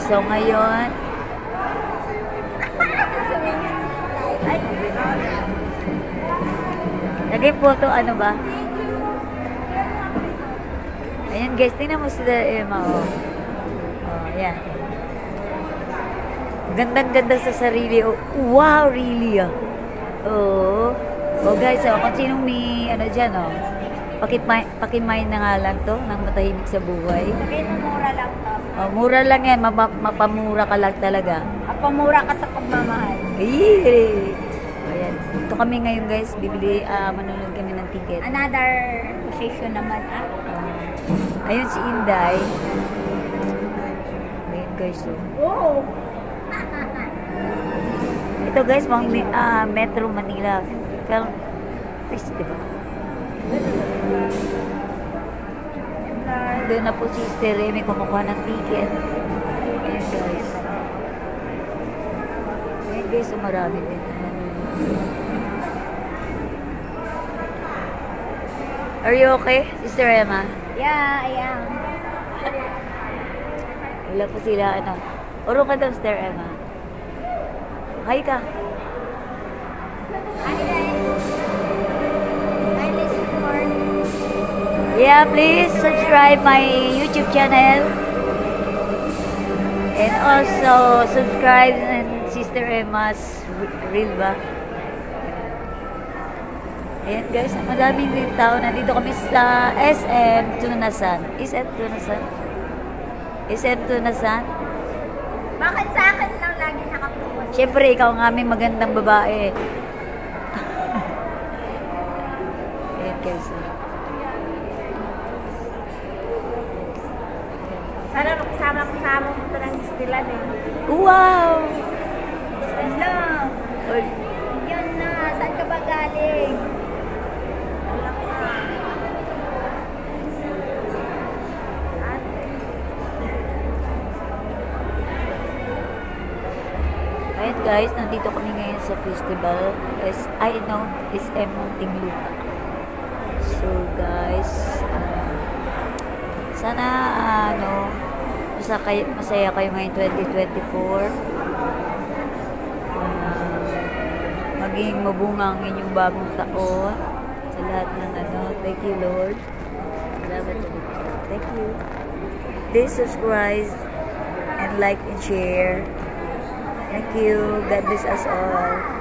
So, ngayon, lagay photo, ano ba? Ayan guys, tingnan mo sila Emma, oh. Oh, ayan. Gandang-ganda sa sarili, oh. Wow, really, ah. Oh. Oh guys, oh, kung sinong may, ano dyan, oh. Pakimain na nga lang to, ng matahimik sa buhay. Sabihin mo, mura lang to. Oh, mura lang yan, mapamura ka lang talaga. Pamura ka sa pagmamahal. Ay! Ayan. Ito kami ngayon guys, manunod kami ng ticket. Another position naman, ah. Ayun si Inday. Ayun guys, oh. Wow! Ito guys, Metro Manila Film Festival. Doon na po si Sister Remy kumukuha ng ticket. Ayan guys. Ayan guys, so marami din. Are you okay, Sister Emma? Yeah, I am. Wala po sila, ano. Uro ka daw, Sister Emma. Hi ka. Hi guys. Hi, listen for. Yeah, please subscribe my YouTube channel. And also subscribe Sister Emma's Reel ba? Ayan guys, madaming din tao. Nandito kami sa SM Tunasan. SM Tunasan? SM Tunasan? Bakit sa akin lang lagi nakapupunta? Siyempre, ikaw ang aming magandang babae. Ayan guys. Sana kasama mo ito ng istilan eh. Wow! Hello! Oy. Yun na, saan ka ba galing? Alam na. Ayan guys, nandito kami ngayon sa festival. SM Muntinlupa. So guys, sana masaya kayo ngayon 2024. Maging mabunga ang inyong bagong taon sa lahat ng thank you Lord. Salamat sa Diyos. Thank you. Please subscribe and like and share. Thank you. God bless us all.